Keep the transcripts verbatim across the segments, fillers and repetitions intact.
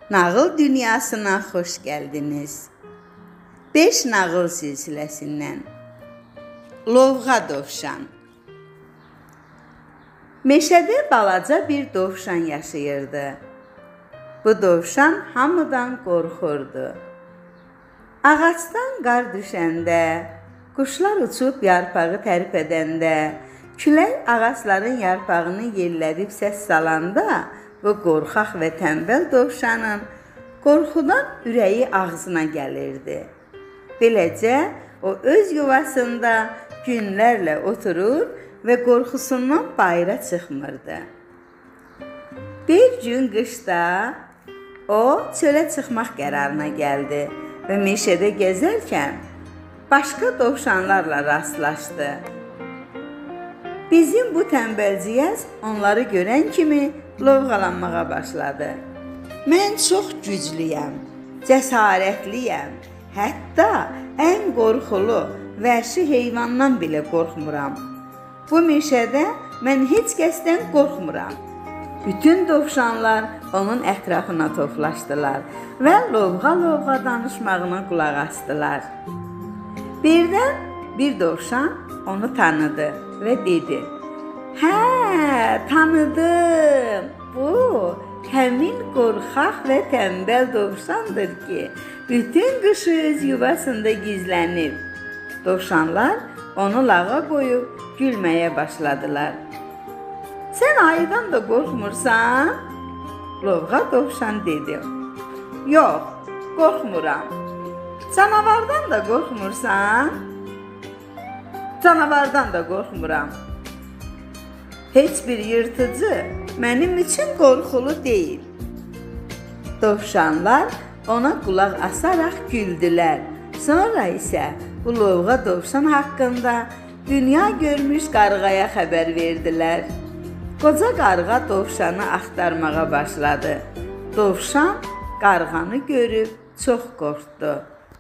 Nağıl dünyasına xoş gəldiniz. beş nağıl silsiləsindən Lovğa dovşan. Meşədə balaca bir dovşan yaşayırdı. Bu dovşan hamıdan qorxurdu. Ağacdan qar düşəndə, quşlar uçub yarpağı tərif edəndə, külək ağacların yarpağını yellədib səs salanda, bu qorxaq və tənbəl dovşanın qorxudan ürəyi ağzına gəlirdi. Beləcə, o öz yuvasında günlərlə oturur və qorxusundan bayıra çıxmırdı. Bir gün qışda o çölə çıxmaq qərarına gəldi və meşədə gəzərkən başqa dovşanlarla rastlaşdı. Bizim bu tənbəlciyəz onları görən kimi lovğalanmağa başladı. Mən çox güclüyəm, cəsarətliyəm, hətta ən qorxulu, vəhşi heyvandan belə qorxmuram. Bu meşədə mən heç kəsdən qorxmuram. Bütün dovşanlar onun ətrafına toplaşdılar və lovğa-lovğa danışmağına qulaq asdılar. Birdən bir dovşan onu tanıdı və dedi: "Hə, tanıdım. Bu həmin qorxaq və tənbəl dovşandır ki, bütün qışı öz yuvasında gizlənib." Dovşanlar onu lağa qoyub gülməyə başladılar. "Sən ayıdan da qorxmursan?" Lovğa dovşan dedi. "Yox, qorxmuram." "Canavardan da qorxmursan?" "Canavardan da qorxmuram." "Heç bir yırtıcı mənim üçün qorxulu deyil." Dovşanlar ona qulaq asaraq güldülər. Sonra isə bu lovğa dovşan haqqında dünya görmüş qarğaya xəbər verdilər. Qoca qarğa dovşanı axtarmağa başladı. Dovşan qarğanı görüb çox qorxdu.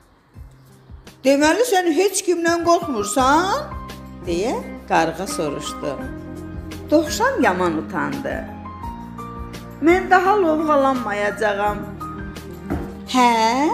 "Deməli sən heç kimdən qorxmursan?" deyə qarğa soruşdu. Dovşan yaman utandı. "Mən daha lovğalanmayacağam." "Hə?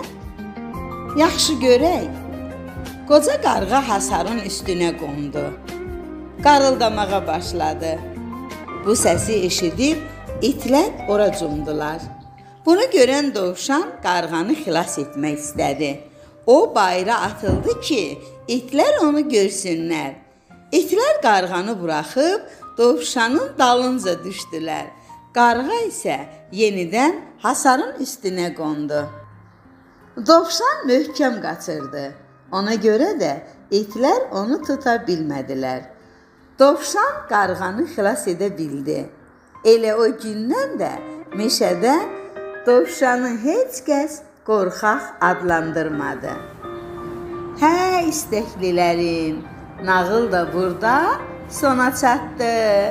Yaxşı görək." Qoca qarğa hasarın üstünə qondu. Qarıldamağa başladı. Bu səsi eşidib itlər ora cumdular. Bunu görən dovşan qarğanı xilas etmək istədi. O bayıra atıldı ki, itlər onu görsünlər. İtlər qarğanı buraxıb dovşanın dalınca düşdülər. Qarğa isə yenidən hasarın üstünə qondu. Dovşan möhkəm qaçırdı. Ona görə də itlər onu tuta bilmədilər. Dovşan qarğanı xilas edə bildi. Elə o gündən də meşədə dovşanı heç kəs qorxaq adlandırmadı. Hə, istəklilərim, nağıl da burada sona çatdı.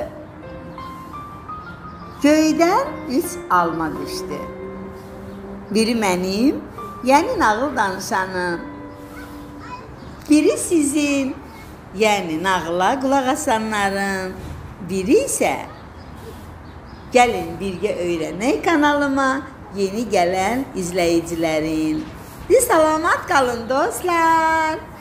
Göydən üç alma düşdü. Biri mənim, yəni nağıl danışanım. Biri sizin, yəni nağıla qulaq asanların. Biri isə gəlin birgə öyrənək kanalıma yeni gələn izləyicilərin. Salamat qalın dostlar.